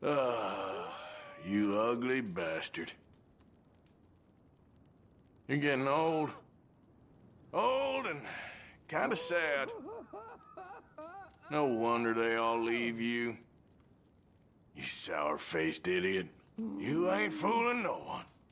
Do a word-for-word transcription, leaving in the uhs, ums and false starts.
Ah, you ugly bastard. You're getting old. Old and kinda sad. No wonder they all leave you. You sour-faced idiot. You ain't fooling no one.